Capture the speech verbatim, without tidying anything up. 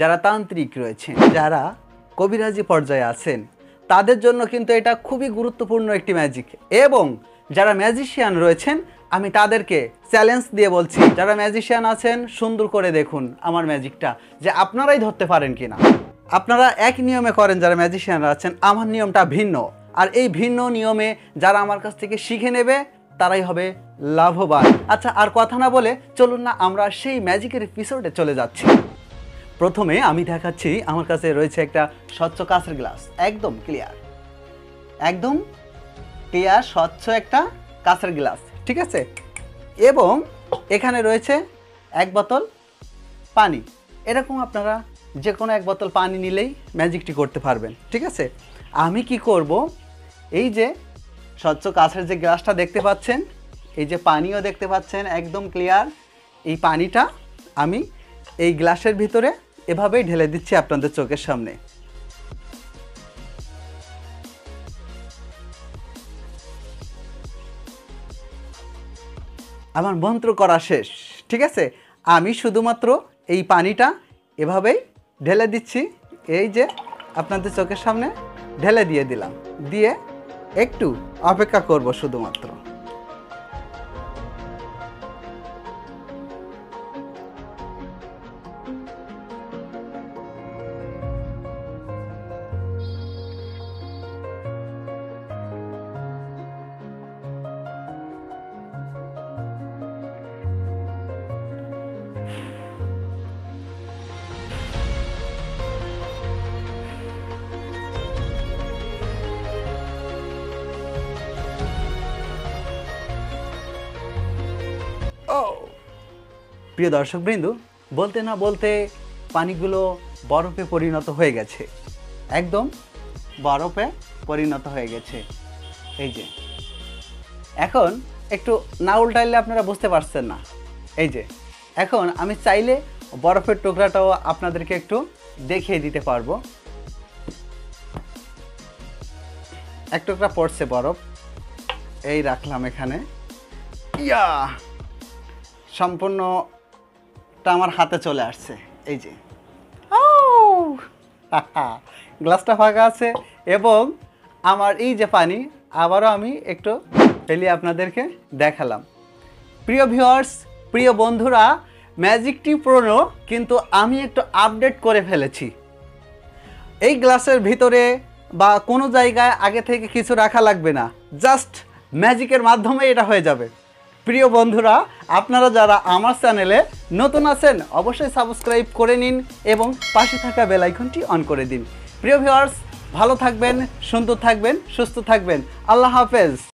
যারা তান্ত্রিক রয়েছেন, যারা কবিরাজি পর্যায়ে আছেন, তাদের জন্য কিন্তু এটা খুবই গুরুত্বপূর্ণ একটি ম্যাজিক। এবং যারা ম্যাজিশিয়ান রয়েছেন, আমি তাদেরকে চ্যালেঞ্জ দিয়ে বলছি, যারা ম্যাজিশিয়ান আছেন সুন্দর করে দেখুন আমার ম্যাজিকটা, যে আপনারাই ধরতে পারেন কিনা। আপনারা এক নিয়মে করেন যারা ম্যাজিশিয়ানরা আছেন, আমার নিয়মটা ভিন্ন। আর এই ভিন্ন নিয়মে যারা আমার কাছ থেকে শিখে নেবে তারাই হবে লাভবান। আচ্ছা, আর কথা না বলে চলুন না আমরা সেই ম্যাজিকের এপিসোডে চলে যাচ্ছি। প্রথমে আমি দেখাচ্ছি, আমার কাছে রয়েছে একটা স্বচ্ছ কাঁচের গ্লাস, একদম ক্লিয়ার, একদম ক্লিয়ার স্বচ্ছ একটা কাঁচের গ্লাস, ঠিক আছে। এবং এখানে রয়েছে এক বোতল পানি। এরকম আপনারা যে কোনো এক বোতল পানি নিলেই ম্যাজিকটি করতে পারবেন, ঠিক আছে। আমি কি করব, এই যে স্বচ্ছ কাঁচের যে গ্লাসটা দেখতে পাচ্ছেন, এই যে পানিও দেখতে পাচ্ছেন একদম ক্লিয়ার, এই পানিটা আমি এই গ্লাসের ভিতরে এভাবেই ঢেলে দিচ্ছি আপনাদের চোখের সামনে। আমার মন্ত্র করা শেষ, ঠিক আছে। আমি শুধুমাত্র এই পানিটা এভাবেই ঢেলে দিচ্ছি, এই যে আপনাদের চোখের সামনে ঢেলে দিয়ে দিলাম, দিয়ে একটু অপেক্ষা করব শুধুমাত্র। ও প্রিয় দর্শকবৃন্দ, বলতে না বলতে পানিগুলো বরফে পরিণত হয়ে গেছে, একদম বরফে পরিণত হয়ে গেছে। এই যে এখন একটু না উল্টাইলে আপনারা বুঝতে পারছেন না। এই যে এখন আমি চাইলে বরফের টুকরাটাও আপনাদেরকে একটু দেখিয়ে দিতে পারবো। এক টুকরা পড়ছে বরফ, এই রাখলাম এখানে। ইয়া সম্পূর্ণটা আমার হাতে চলে আসছে। এই যে গ্লাসটা ফাঁকা আছে এবং আমার এই যে পানি আবারও আমি একটু ফেলে আপনাদেরকে দেখালাম। প্রিয় ভিউয়ার্স, প্রিয় বন্ধুরা, ম্যাজিকটি পুরনো, কিন্তু আমি একটু আপডেট করে ফেলেছি। এই গ্লাসের ভিতরে বা কোনো জায়গায় আগে থেকে কিছু রাখা লাগবে না, জাস্ট ম্যাজিকের মাধ্যমে এটা হয়ে যাবে। প্রিয় বন্ধুরা, আপনারা যারা আমার চ্যানেলে নতুন আছেন অবশ্যই সাবস্ক্রাইব করে নিন এবং পাশে থাকা বেল আইকনটি অন করে দিন। প্রিয় ভিউয়ার্স, ভালো থাকবেন, সুন্দর থাকবেন, সুস্থ থাকবেন। আল্লাহ হাফেজ।